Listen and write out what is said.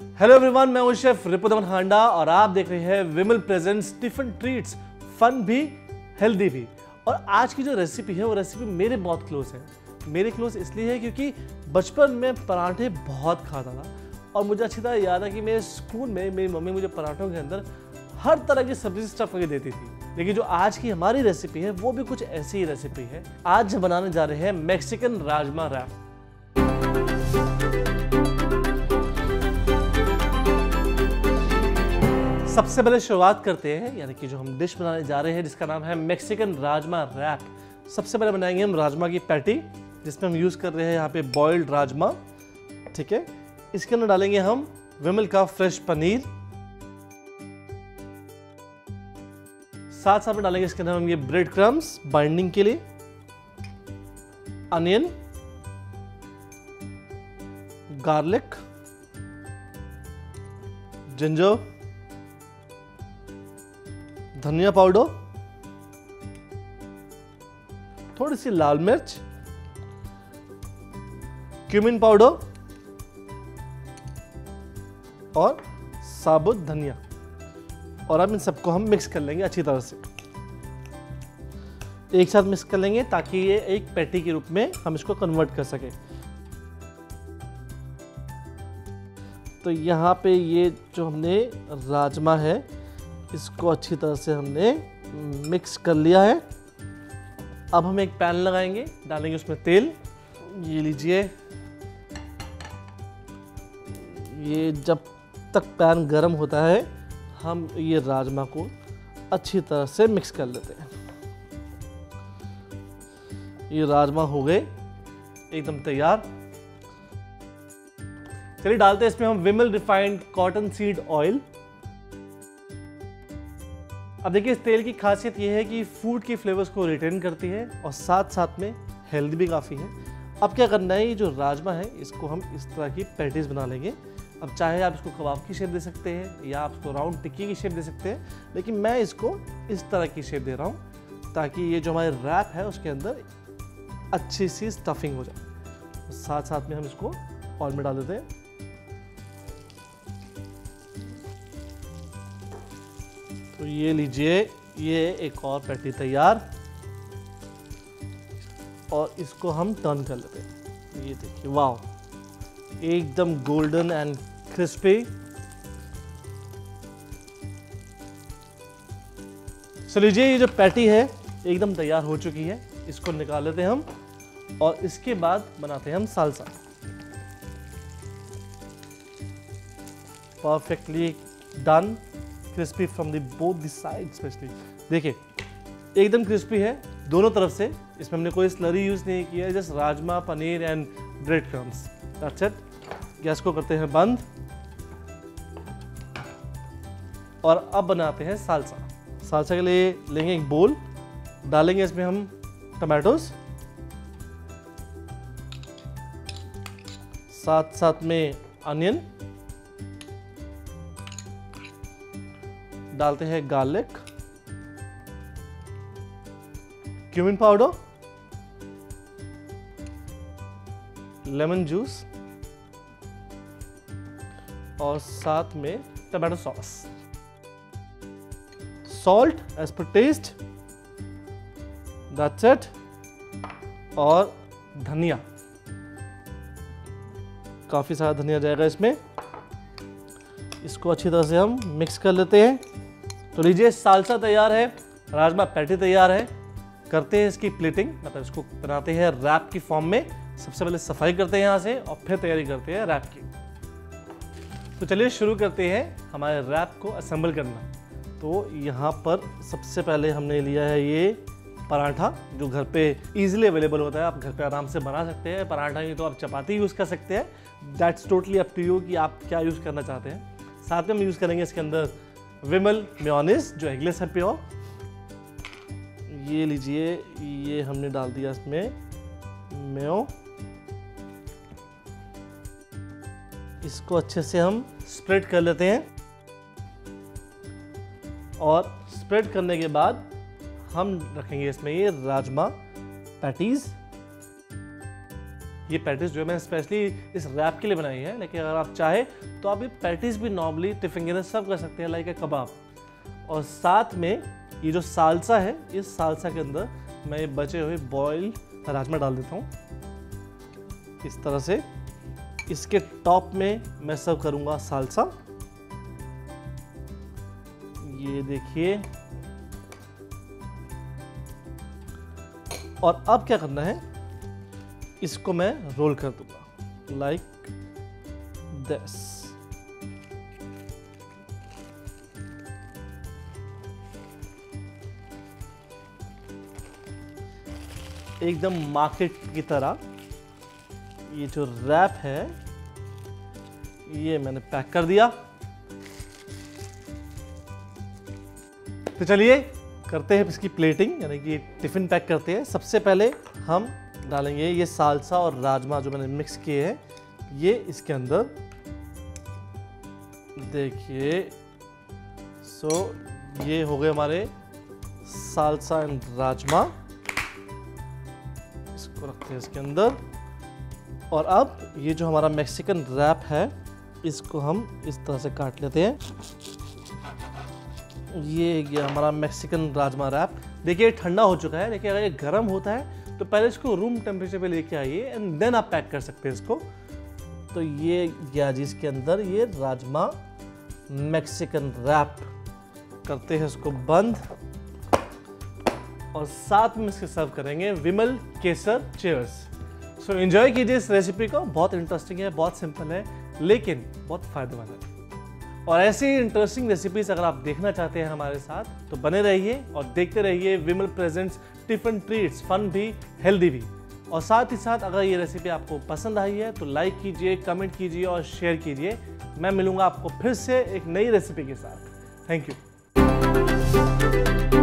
Hello everyone, मैं हूं chef रिपु दमन हांडा और आप देख रहे हैं Vimal presents tiffin treats, fun भी हेल्दी भी। और आज की जो रेसिपी है वो रेसिपी मेरे बहुत क्लोज है। मेरे क्लोज इसलिए है क्योंकि बचपन में पराठे बहुत खाता था और मुझे अच्छी तरह याद है कि मेरे स्कूल में मेरी मम्मी मुझे पराठों के अंदर हर तरह की सब्जी स्टफ करके देती थी। लेकिन जो आज की हमारी रेसिपी है वो भी कुछ ऐसी ही रेसिपी है। आज हम बनाने जा रहे हैं मैक्सिकन राजमा रैप। सबसे पहले शुरुआत करते हैं, यानी कि जो हम डिश बनाने जा रहे हैं जिसका नाम है मैक्सिकन राजमा रैप। सबसे पहले बनाएंगे हम राजमा की पैटी, जिसमें हम यूज़ कर रहे हैं यहाँ पे बॉइल्ड राजमा। ठीक है, इसके अंदर डालेंगे हम विमल का फ्रेश पनीर, साथ साथ में डालेंगे इसके अंदर हम ये ब्रेड क्रम्स बाइंडिंग के लिए, अनियन, गार्लिक, जिंजर, धनिया पाउडर, थोड़ी सी लाल मिर्च, क्यूमिन पाउडर और साबुत धनिया। और अब इन सबको हम मिक्स कर लेंगे अच्छी तरह से, एक साथ मिक्स कर लेंगे ताकि ये एक पैटी के रूप में हम इसको कन्वर्ट कर सकें। तो यहाँ पे ये जो हमने राजमा है इसको अच्छी तरह से हमने मिक्स कर लिया है। अब हम एक पैन लगाएंगे, डालेंगे उसमें तेल। ये लीजिए, ये जब तक पैन गर्म होता है हम ये राजमा को अच्छी तरह से मिक्स कर लेते हैं। ये राजमा हो गए एकदम तैयार। चलिए डालते हैं इसमें हम Vimal refined cotton seed oil. अब देखिए, इस तेल की खासियत ये है कि फूड की फ्लेवर्स को रिटेन करती है और साथ साथ में हेल्दी भी काफ़ी है। अब क्या करना है, ये जो राजमा है इसको हम इस तरह की पैटीज बना लेंगे। अब चाहे आप इसको कबाब की शेप दे सकते हैं या आप इसको राउंड टिक्की की शेप दे सकते हैं, लेकिन मैं इसको इस तरह की शेप दे रहा हूँ ताकि ये जो हमारे रैप है उसके अंदर अच्छी सी स्टफिंग हो जाए। साथ साथ में हम इसको ऑयल में डाल देते हैं। तो ये लीजिए, ये एक और पैटी तैयार और इसको हम टर्न कर लेते हैं। ये देखिए, वाह, एकदम गोल्डन एंड क्रिस्पी। सो लीजिए, ये जो पैटी है एकदम तैयार हो चुकी है। इसको निकाल लेते हैं हम और इसके बाद बनाते हैं हम salsa. Perfectly done, crispy from the both the side. Specially देखिए, एकदम क्रिस्पी है दोनों तरफ से। इसमें हमने कोई स्लरी यूज नहीं किया है, जस्ट राजमा, paneer and bread crumbs, that's it. Gas को करते हैं बंद और अब बनाते हैं सालसा। सालसा के लिए लेंगे एक बोल, डालेंगे इसमें हम टमाटोज, साथ साथ में अनियन, डालते हैं garlic, cumin powder, lemon juice और साथ में tomato sauce, salt as per taste, that's it. और धनिया, काफी सारा धनिया जाएगा इसमें। इसको अच्छी तरह से हम मिक्स कर लेते हैं। तो लीजिए, सालसा तैयार है, राजमा पैटी तैयार है। करते हैं इसकी प्लेटिंग, मतलब इसको बनाते हैं रैप की फॉर्म में। सबसे पहले सफाई करते हैं यहाँ से और फिर तैयारी करते हैं रैप की। तो चलिए शुरू करते हैं हमारे रैप को असेंबल करना। तो यहाँ पर सबसे पहले हमने लिया है ये पराठा, जो घर पे इजीली अवेलेबल होता है। आप घर पे आराम से बना सकते हैं। पराठा ही तो आप चपाती यूज़ कर सकते हैं। That's totally up to you कि आप क्या यूज़ करना चाहते हैं। साथ में हम यूज़ करेंगे इसके अंदर विमल मेयोनीज, जो एगलेस है प्योर। ये लीजिए, ये हमने डाल दिया इसमें मेयो। इसको अच्छे से हम स्प्रेड कर लेते हैं और स्प्रेड करने के बाद हम रखेंगे इसमें ये राजमा पैटीज। ये पैटीज जो है मैंने स्पेशली इस रैप के लिए बनाई है, लेकिन अगर आप चाहे तो आप ये पैटीज भी नॉर्मली टिफिन के अंदर सर्व कर सकते हैं लाइक ए कबाब। और साथ में ये जो सालसा है, इस सालसा के अंदर मैं ये बचे हुए बॉयल राजमा डाल देता हूँ इस तरह से। इसके टॉप में मैं सर्व करूँगा सालसा। ये देखिए। और अब क्या करना है, इसको मैं रोल कर दूंगा लाइक दिस। एकदम मार्केट की तरह ये जो रैप है ये मैंने पैक कर दिया। तो चलिए करते हैं इसकी प्लेटिंग, यानी कि टिफिन पैक करते हैं। सबसे पहले हम डालेंगे ये सालसा और राजमा जो मैंने मिक्स किए हैं, ये इसके अंदर देखिए। ये हो गए हमारे सालसा एंड राजमा। इसको रखते हैं इसके अंदर। और अब ये जो हमारा मैक्सिकन रैप है, इसको हम इस तरह से काट लेते हैं। ये गया हमारा मैक्सिकन राजमा रैप। देखिए ठंडा हो चुका है, लेकिन अगर ये गर्म होता है तो पहले इसको रूम टेम्परेचर पे लेके आइए एंड देन आप पैक कर सकते हैं इसको। तो ये गया जी इसके अंदर ये राजमा मैक्सिकन रैप। करते हैं इसको बंद और साथ में इसके सर्व करेंगे विमल केसर चीयर्स। सो एंजॉय कीजिए इस रेसिपी को। बहुत इंटरेस्टिंग है, बहुत सिंपल है, लेकिन बहुत फायदेमंद है। और ऐसी ही इंटरेस्टिंग रेसिपीज अगर आप देखना चाहते हैं हमारे साथ, तो बने रहिए और देखते रहिए Vimal presents tiffin treats, fun भी हेल्दी भी। और साथ ही साथ अगर ये रेसिपी आपको पसंद आई है तो लाइक कीजिए, कमेंट कीजिए और शेयर कीजिए। मैं मिलूंगा आपको फिर से एक नई रेसिपी के साथ। Thank you.